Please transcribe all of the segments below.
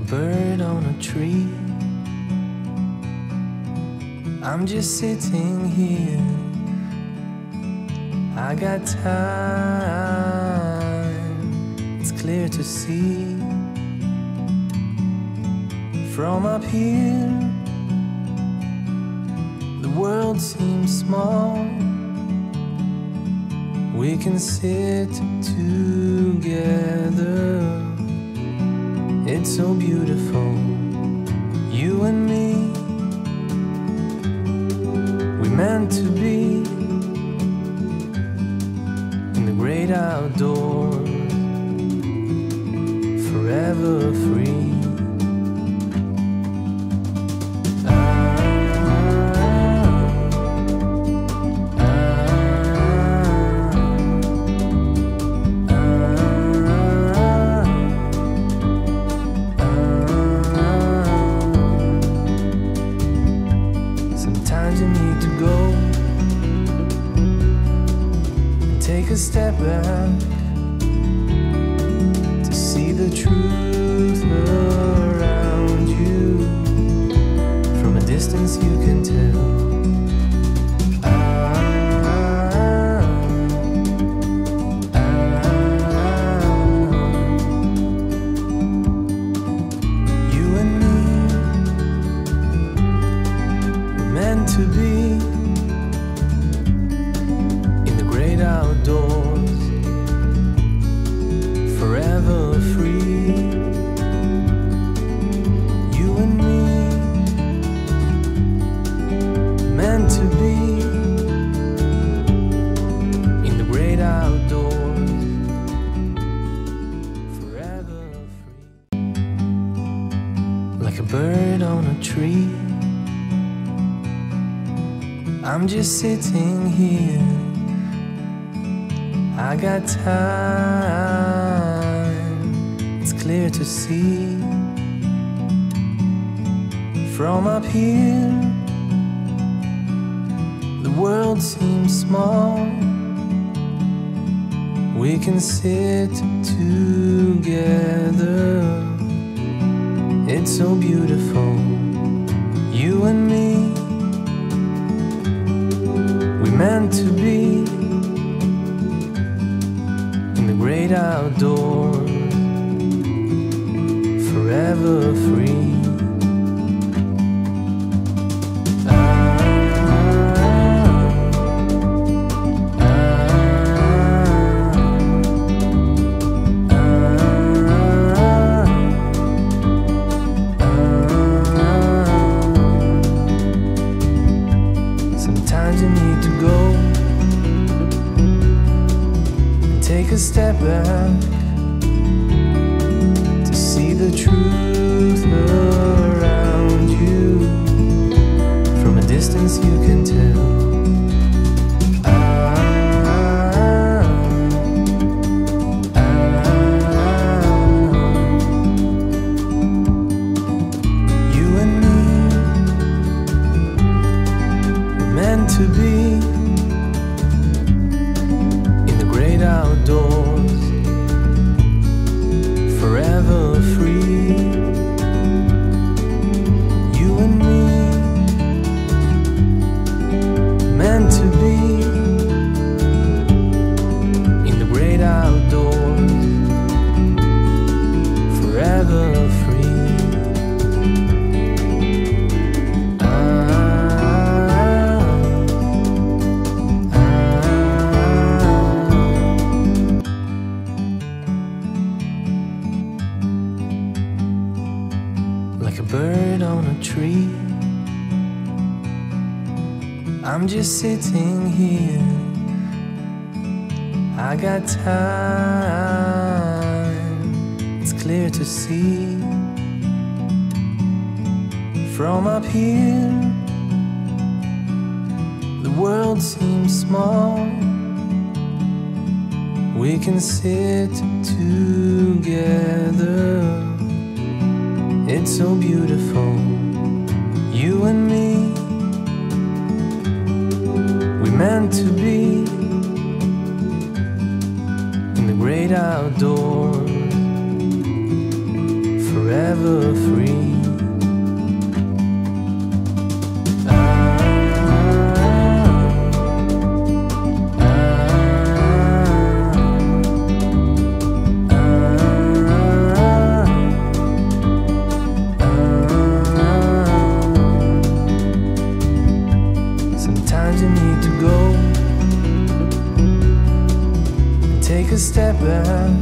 bird on a tree. I'm just sitting here. I got time, it's clear to see. From up here, the world seems small. We can sit together. It's so beautiful, you and me. We meant to be in the great outdoors, forever free. Sometimes you need to go and take a step back to see the truth around you. From a distance you can tell. You and me were meant to be in the great outdoors, forever free. You and me, meant to be in the great outdoors, forever free. Like a bird on a tree, I'm just sitting here. I got time, it's clear to see. From up here, the world seems small. We can sit together. It's so beautiful, you and me. We meant to be in the great outdoors, forever free. Sometimes you need to go and take a step back to see the truth around you. From a distance you can tell. You and me were meant to be in the great outdoors, forever free. You and me, meant to be in the great outdoors, forever free. Like a bird on a tree, I'm just sitting here. I got time, it's clear to see. From up here, the world seems small. We can sit together. It's so beautiful, you and me. We meant to be in the great outdoors, forever forever free. Sometimes you need to go and take a step back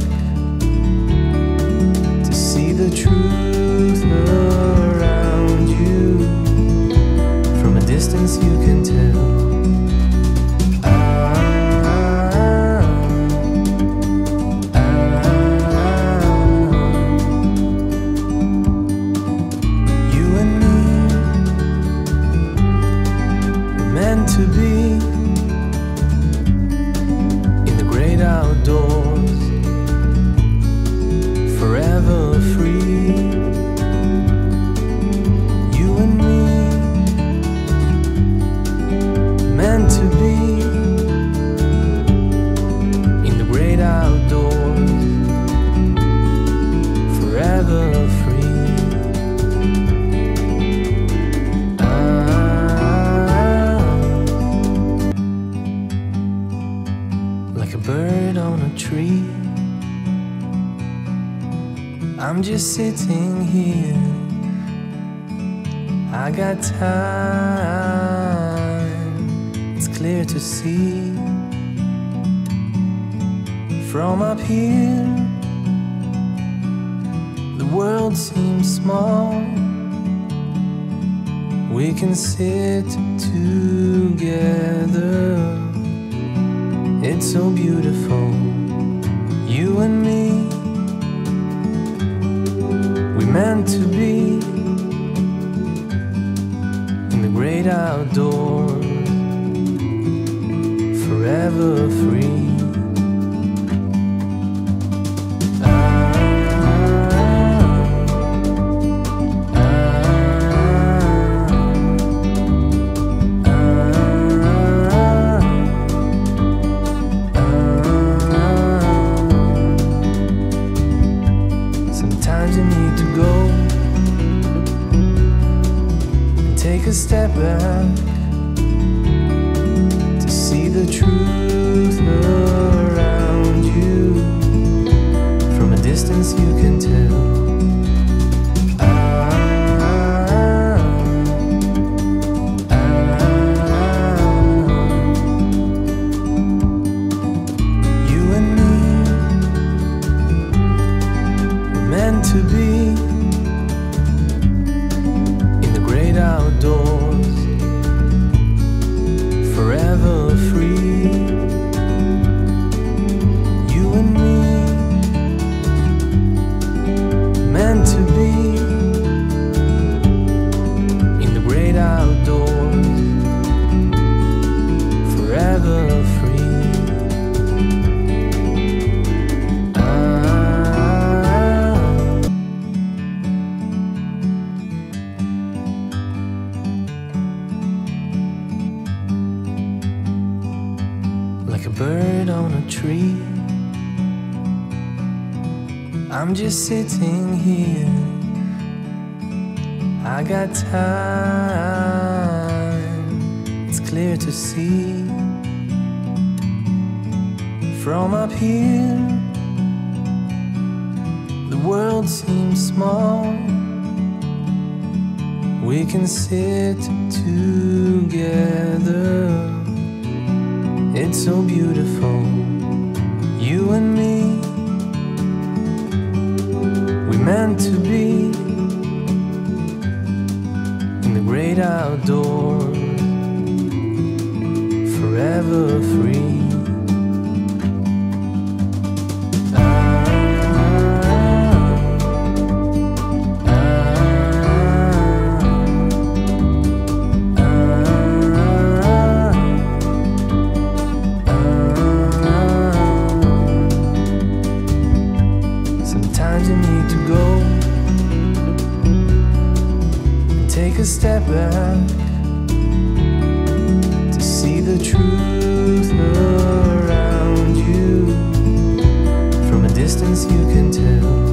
to see the truth around you. From a distance you can tell. You and me were meant to be in the great outdoors, forever free. You and me, meant to be in the great outdoors, forever free. Like a bird on a tree, I'm just sitting here. I got time, it's clear to see. From up here, the world seems small. We can sit together, it's so beautiful. You and me, we meant to be in the great outdoors, forever free. Sometimes you need to go and take a step back to see the truth around you. From a distance you can tell. You and me, meant to be in the great outdoors, forever free. You and me, meant to be in the great outdoors, forever free. Like a bird on a tree, I'm just sitting here. I got time, it's clear to see. From up here, the world seems small. We can sit together, it's so beautiful. You and me, we meant to be in the great outdoors, forever free. Sometimes you need to go and take a step back to see the truth around you. From a distance you can tell.